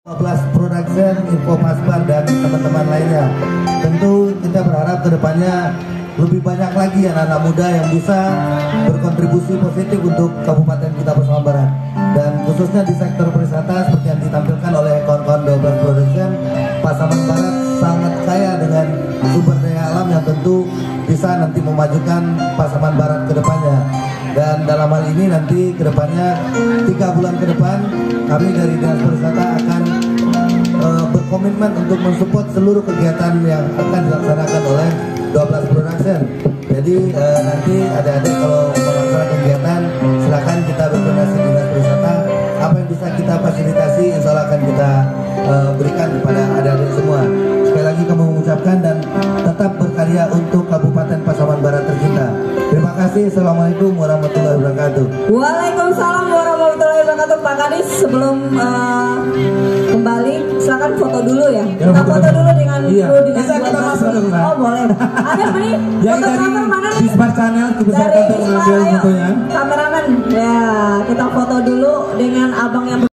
12 Production, Info Pasbar, dan teman-teman lainnya. Tentu kita berharap kedepannya lebih banyak lagi anak-anak muda yang bisa berkontribusi positif untuk Kabupaten kita Pasaman Barat. Dan khususnya di sektor pariwisata seperti yang ditampilkan oleh kawan-kawan 12 Production, Pasaman Barat sangat kaya dengan sumber daya alam yang tentu bisa nanti memajukan Pasaman Barat ke depannya. Dan dalam hal ini nanti ke depannya 3 bulan ke depan kami dari Dinas Pariwisata akan berkomitmen untuk mensupport seluruh kegiatan yang akan dilaksanakan oleh 12 Production. Jadi nanti adik-adik kalau melaksanakan kegiatan silakan kita berkoordinasi di Dinas Pariwisata. Apa yang bisa kita fasilitasi insya Allah akan kita berikan kepada adik-adik semua. Sekali lagi kami mengucapkan dan tetap berkarya untuk Kabupaten Pasaman Barat tercinta. Terima kasih. Assalamualaikum warahmatullahi wabarakatuh. Waalaikumsalam warahmatullahi wabarakatuh. Pak Kadis, sebelum kembali silakan foto dulu ya. Kita foto dulu dengan kru dengan kita masuk dulu. Oh boleh. Ada ini fotografer mana nih? Dispar Channel Dari untuk mengambil fotonya. Kameramen. Ya, kita foto dulu dengan abang yang